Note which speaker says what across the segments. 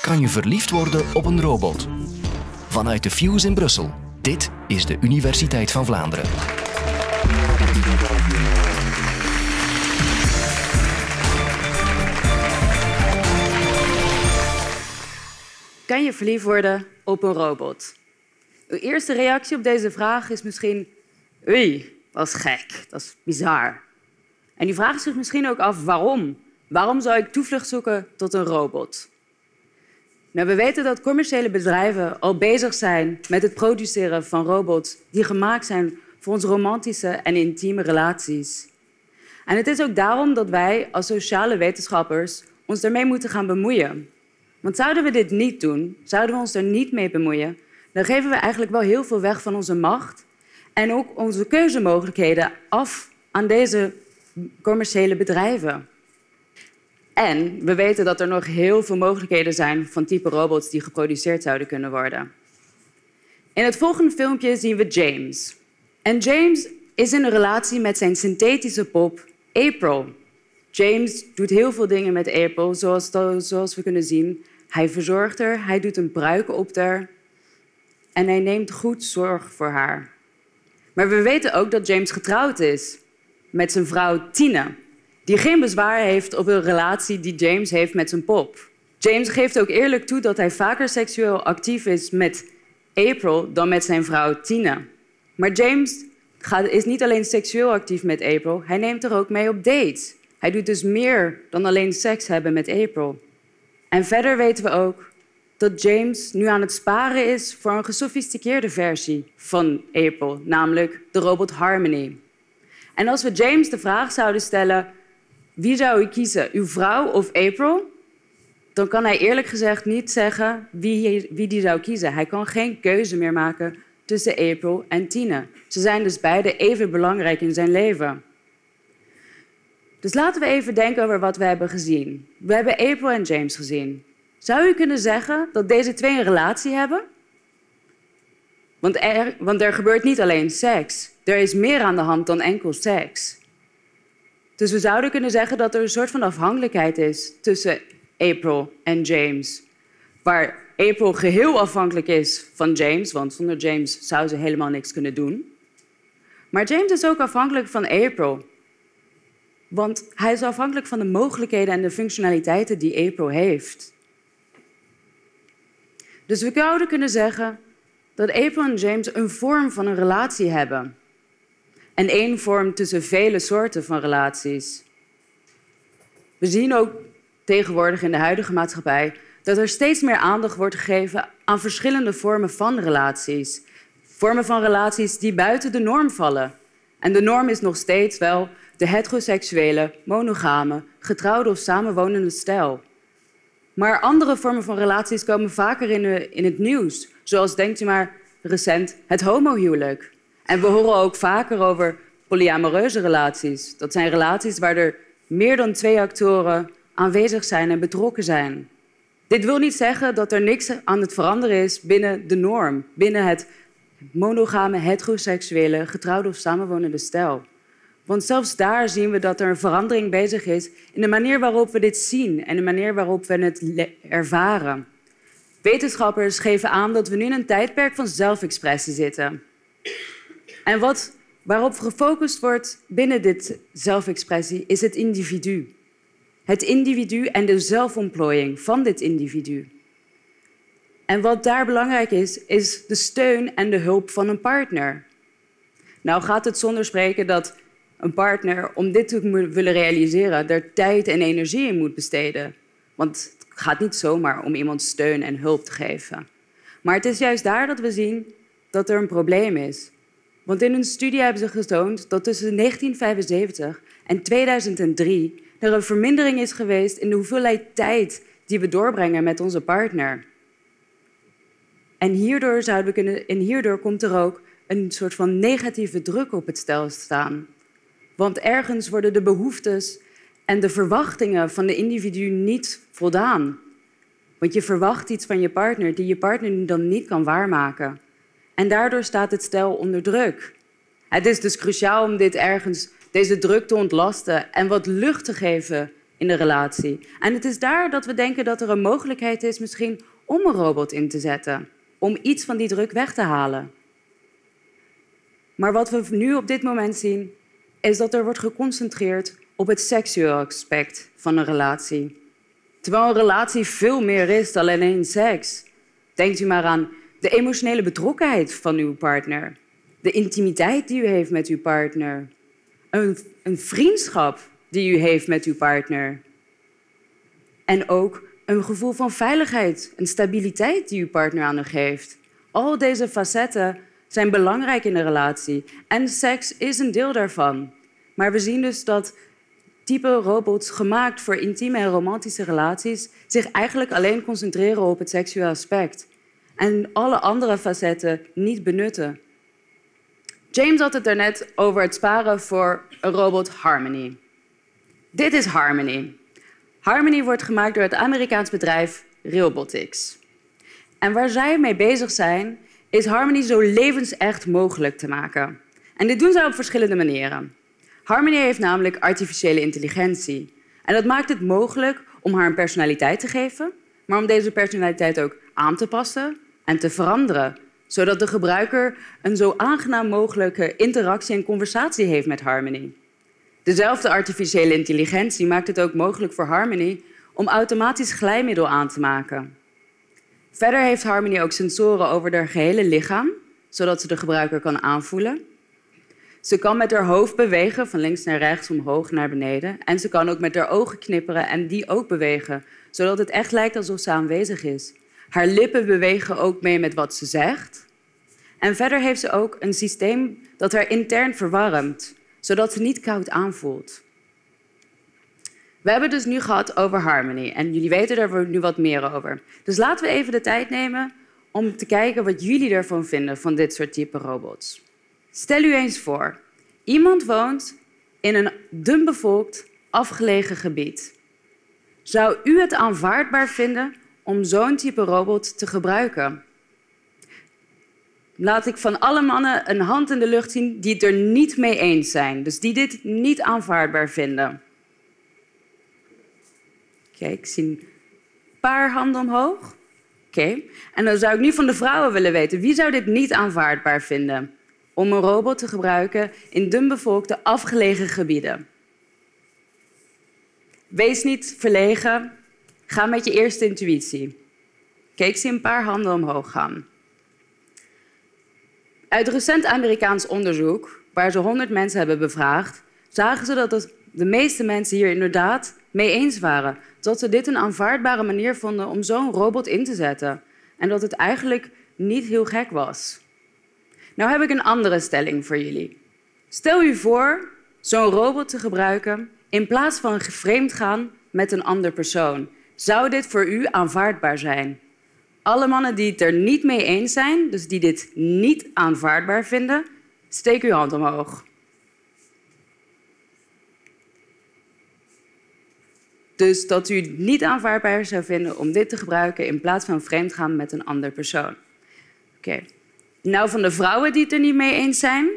Speaker 1: kan je verliefd worden op een robot. Vanuit de Fuse in Brussel. Dit is de Universiteit van Vlaanderen.
Speaker 2: Kan je verliefd worden op een robot? Uw eerste reactie op deze vraag is misschien... Oei, dat is gek, dat is bizar. En u vraagt zich misschien ook af waarom. Waarom zou ik toevlucht zoeken tot een robot? Nou, we weten dat commerciële bedrijven al bezig zijn met het produceren van robots die gemaakt zijn voor onze romantische en intieme relaties. En het is ook daarom dat wij als sociale wetenschappers ons daarmee moeten gaan bemoeien. Want zouden we dit niet doen, zouden we ons er niet mee bemoeien, dan geven we eigenlijk wel heel veel weg van onze macht en ook onze keuzemogelijkheden af aan deze commerciële bedrijven. En we weten dat er nog heel veel mogelijkheden zijn van type robots die geproduceerd zouden kunnen worden. In het volgende filmpje zien we James. En James is in een relatie met zijn synthetische pop April. James doet heel veel dingen met April, zoals we kunnen zien. Hij verzorgt haar, hij doet een pruik op haar en hij neemt goed zorg voor haar. Maar we weten ook dat James getrouwd is met zijn vrouw Tina, die geen bezwaar heeft op een relatie die James heeft met zijn pop. James geeft ook eerlijk toe dat hij vaker seksueel actief is met April dan met zijn vrouw Tina. Maar James is niet alleen seksueel actief met April, hij neemt er ook mee op dates. Hij doet dus meer dan alleen seks hebben met April. En verder weten we ook dat James nu aan het sparen is voor een gesofisticeerde versie van April, namelijk de robot Harmony. En als we James de vraag zouden stellen, wie zou u kiezen, uw vrouw of April? Dan kan hij eerlijk gezegd niet zeggen wie die zou kiezen. Hij kan geen keuze meer maken tussen April en Tina. Ze zijn dus beide even belangrijk in zijn leven. Dus laten we even denken over wat we hebben gezien. We hebben April en James gezien. Zou u kunnen zeggen dat deze twee een relatie hebben? Want er gebeurt niet alleen seks. Er is meer aan de hand dan enkel seks. Dus we zouden kunnen zeggen dat er een soort van afhankelijkheid is tussen April en James. Waar April geheel afhankelijk is van James, want zonder James zou ze helemaal niks kunnen doen. Maar James is ook afhankelijk van April. Want hij is afhankelijk van de mogelijkheden en de functionaliteiten die April heeft. Dus we zouden kunnen zeggen dat April en James een vorm van een relatie hebben. En één vorm tussen vele soorten van relaties. We zien ook tegenwoordig in de huidige maatschappij dat er steeds meer aandacht wordt gegeven aan verschillende vormen van relaties. Vormen van relaties die buiten de norm vallen. En de norm is nog steeds wel de heteroseksuele, monogame, getrouwde of samenwonende stijl. Maar andere vormen van relaties komen vaker in het nieuws. Zoals, denkt u maar, recent het homohuwelijk. En we horen ook vaker over polyamoreuze relaties. Dat zijn relaties waar er meer dan 2 actoren aanwezig zijn en betrokken zijn. Dit wil niet zeggen dat er niks aan het veranderen is binnen de norm. Binnen het monogame, heteroseksuele, getrouwde of samenwonende stijl. Want zelfs daar zien we dat er een verandering bezig is in de manier waarop we dit zien en de manier waarop we het ervaren. Wetenschappers geven aan dat we nu in een tijdperk van zelfexpressie zitten. En waarop gefocust wordt binnen dit zelfexpressie is het individu. Het individu en de zelfontplooiing van dit individu. En wat daar belangrijk is de steun en de hulp van een partner. Nou gaat het zonder spreken dat een partner, om dit te willen realiseren, er tijd en energie in moet besteden. Want het gaat niet zomaar om iemand steun en hulp te geven. Maar het is juist daar dat we zien dat er een probleem is. Want in een studie hebben ze getoond dat tussen 1975 en 2003 er een vermindering is geweest in de hoeveelheid tijd die we doorbrengen met onze partner. En hierdoor komt er ook een soort van negatieve druk op het stel staan. Want ergens worden de behoeftes en de verwachtingen van de individu niet voldaan. Want je verwacht iets van je partner die je partner dan niet kan waarmaken. En daardoor staat het stel onder druk. Het is dus cruciaal om deze druk te ontlasten en wat lucht te geven in de relatie. En het is daar dat we denken dat er een mogelijkheid is misschien om een robot in te zetten. Om iets van die druk weg te halen. Maar wat we nu op dit moment zien, is dat er wordt geconcentreerd op het seksuele aspect van een relatie. Terwijl een relatie veel meer is dan alleen seks. Denkt u maar aan de emotionele betrokkenheid van uw partner. De intimiteit die u heeft met uw partner. Een vriendschap die u heeft met uw partner. En ook een gevoel van veiligheid, een stabiliteit die uw partner aan u geeft. Al deze facetten zijn belangrijk in een relatie. En seks is een deel daarvan. Maar we zien dus dat type robots gemaakt voor intieme en romantische relaties zich eigenlijk alleen concentreren op het seksuele aspect. En alle andere facetten niet benutten. James had het daarnet over het sparen voor een robot Harmony. Dit is Harmony. Harmony wordt gemaakt door het Amerikaans bedrijf Realbotix. En waar zij mee bezig zijn, is Harmony zo levensecht mogelijk te maken. En dit doen zij op verschillende manieren. Harmony heeft namelijk artificiële intelligentie. En dat maakt het mogelijk om haar een personaliteit te geven, maar om deze personaliteit ook aan te passen en te veranderen, zodat de gebruiker een zo aangenaam mogelijke interactie en conversatie heeft met Harmony. Dezelfde artificiële intelligentie maakt het ook mogelijk voor Harmony om automatisch glijmiddel aan te maken. Verder heeft Harmony ook sensoren over haar gehele lichaam, zodat ze de gebruiker kan aanvoelen. Ze kan met haar hoofd bewegen, van links naar rechts, omhoog naar beneden. En ze kan ook met haar ogen knipperen en die ook bewegen, zodat het echt lijkt alsof ze aanwezig is. Haar lippen bewegen ook mee met wat ze zegt. En verder heeft ze ook een systeem dat haar intern verwarmt, zodat ze niet koud aanvoelt. We hebben het dus nu gehad over Harmony en jullie weten daar nu wat meer over. Dus laten we even de tijd nemen om te kijken wat jullie ervan vinden van dit soort type robots. Stel u eens voor, iemand woont in een dunbevolkt, afgelegen gebied. Zou u het aanvaardbaar vinden om zo'n type robot te gebruiken? Laat ik van alle mannen een hand in de lucht zien die het er niet mee eens zijn. Dus die dit niet aanvaardbaar vinden. Oké, ik zie een paar handen omhoog. Oké. En dan zou ik nu van de vrouwen willen weten, wie zou dit niet aanvaardbaar vinden om een robot te gebruiken in dunbevolkte, afgelegen gebieden? Wees niet verlegen. Ga met je eerste intuïtie. Kijk, ik zie een paar handen omhoog gaan. Uit recent Amerikaans onderzoek, waar ze 100 mensen hebben bevraagd, zagen ze dat de meeste mensen hier inderdaad mee eens waren. Dat ze dit een aanvaardbare manier vonden om zo'n robot in te zetten. En dat het eigenlijk niet heel gek was. Nou heb ik een andere stelling voor jullie. Stel u voor zo'n robot te gebruiken in plaats van vreemd gaan met een ander persoon. Zou dit voor u aanvaardbaar zijn? Alle mannen die het er niet mee eens zijn, dus die dit niet aanvaardbaar vinden, steek uw hand omhoog. Dus dat u het niet aanvaardbaar zou vinden om dit te gebruiken in plaats van vreemd gaan met een ander persoon. Oké. Nou, van de vrouwen die het er niet mee eens zijn.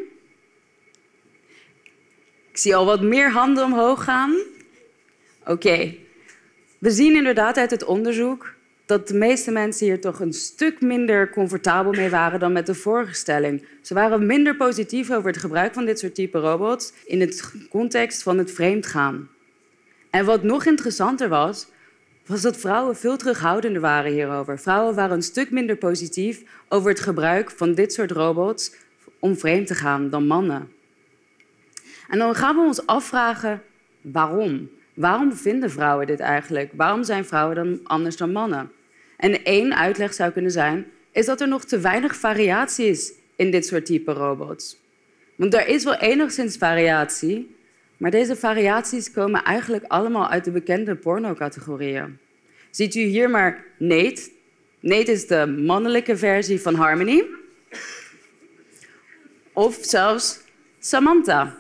Speaker 2: Ik zie al wat meer handen omhoog gaan. Oké. We zien inderdaad uit het onderzoek dat de meeste mensen hier toch een stuk minder comfortabel mee waren dan met de vorige stelling. Ze waren minder positief over het gebruik van dit soort type robots in het context van het vreemdgaan. En wat nog interessanter was dat vrouwen veel terughoudender waren hierover. Vrouwen waren een stuk minder positief over het gebruik van dit soort robots om vreemd te gaan dan mannen. En dan gaan we ons afvragen, waarom? Waarom vinden vrouwen dit eigenlijk? Waarom zijn vrouwen dan anders dan mannen? En één uitleg zou kunnen zijn, is dat er nog te weinig variatie is in dit soort type robots. Want er is wel enigszins variatie, maar deze variaties komen eigenlijk allemaal uit de bekende pornocategorieën. Ziet u hier maar Nate. Nate is de mannelijke versie van Harmony. Of zelfs Samantha,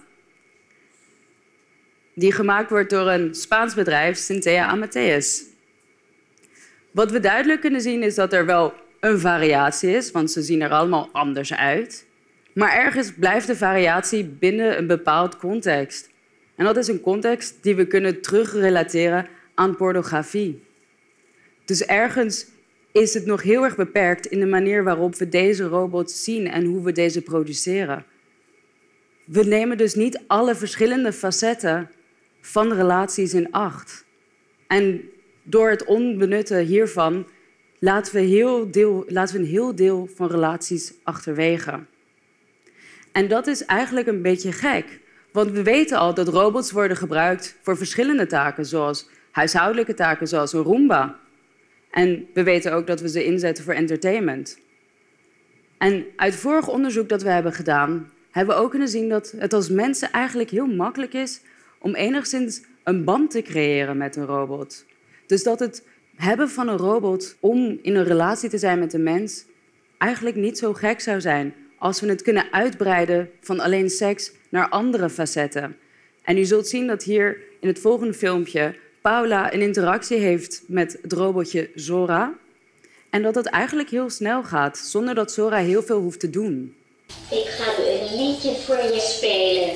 Speaker 2: die gemaakt wordt door een Spaans bedrijf, Cynthia Amateus. Wat we duidelijk kunnen zien is dat er wel een variatie is, want ze zien er allemaal anders uit. Maar ergens blijft de variatie binnen een bepaald context. En dat is een context die we kunnen terugrelateren aan pornografie. Dus ergens is het nog heel erg beperkt in de manier waarop we deze robots zien en hoe we deze produceren. We nemen dus niet alle verschillende facetten van relaties in acht. En door het onbenutten hiervan laten we een heel deel van relaties achterwege. En dat is eigenlijk een beetje gek. Want we weten al dat robots worden gebruikt voor verschillende taken, zoals huishoudelijke taken, zoals een Roomba. En we weten ook dat we ze inzetten voor entertainment. En uit vorig onderzoek dat we hebben gedaan, hebben we ook kunnen zien dat het als mensen eigenlijk heel makkelijk is om enigszins een band te creëren met een robot. Dus dat het hebben van een robot om in een relatie te zijn met een mens eigenlijk niet zo gek zou zijn als we het kunnen uitbreiden van alleen seks naar andere facetten. En u zult zien dat hier in het volgende filmpje Paula een interactie heeft met het robotje Zora. En dat het eigenlijk heel snel gaat, zonder dat Zora heel veel hoeft te doen.
Speaker 3: Ik ga een liedje voor je spelen.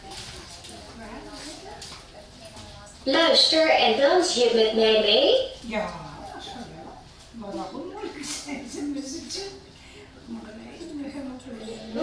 Speaker 3: Luister en dans je met mij mee?
Speaker 4: Ja, dat is wel leuk. Maar waarom moeilijk is het muziekje? Maar nee, nu gaan we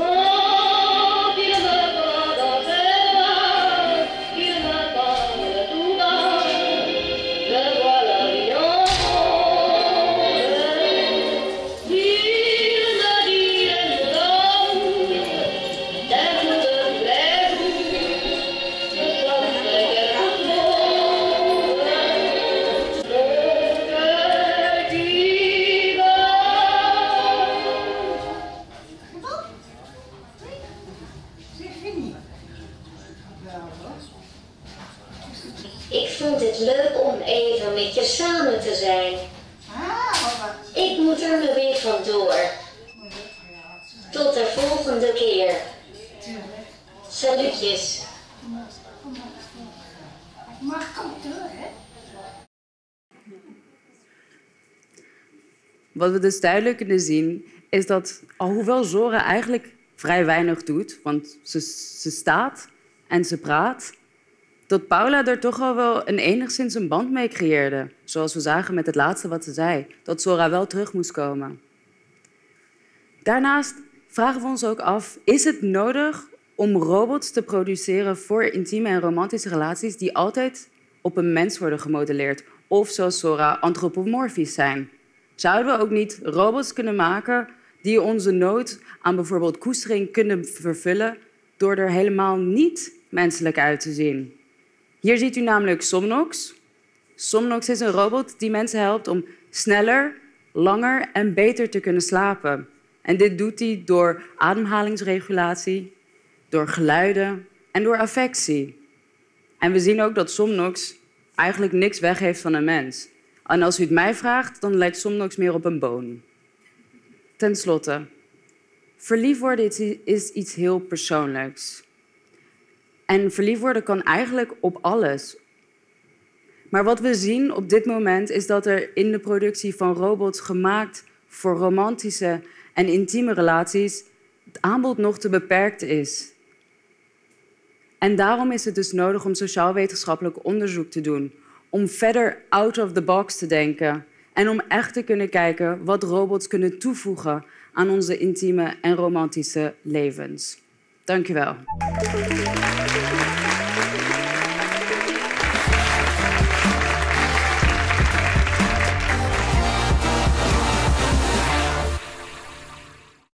Speaker 3: Ik vind het leuk om even met je samen te zijn. Ik moet er nu weer vandoor. Tot de volgende keer. Salutjes.
Speaker 4: Maar kom door, hè?
Speaker 2: Wat we dus duidelijk kunnen zien, is dat alhoewel Zora eigenlijk vrij weinig doet, want ze staat en ze praat, dat Paula er toch al wel enigszins een band mee creëerde. Zoals we zagen met het laatste wat ze zei, dat Zora wel terug moest komen. Daarnaast vragen we ons ook af, is het nodig om robots te produceren voor intieme en romantische relaties die altijd op een mens worden gemodelleerd of zoals Zora antropomorfisch zijn? Zouden we ook niet robots kunnen maken die onze nood aan bijvoorbeeld koestering kunnen vervullen door er helemaal niet menselijk uit te zien? Hier ziet u namelijk Somnox. Somnox is een robot die mensen helpt om sneller, langer en beter te kunnen slapen. En dit doet hij door ademhalingsregulatie, door geluiden en door affectie. En we zien ook dat Somnox eigenlijk niks weg heeft van een mens. En als u het mij vraagt, dan lijkt Somnox meer op een boon. Ten slotte, verliefd worden is iets heel persoonlijks. En verliefd worden kan eigenlijk op alles. Maar wat we zien op dit moment is dat er in de productie van robots gemaakt voor romantische en intieme relaties het aanbod nog te beperkt is. En daarom is het dus nodig om sociaal-wetenschappelijk onderzoek te doen, om verder out of the box te denken en om echt te kunnen kijken wat robots kunnen toevoegen aan onze intieme en romantische levens. Dank u wel.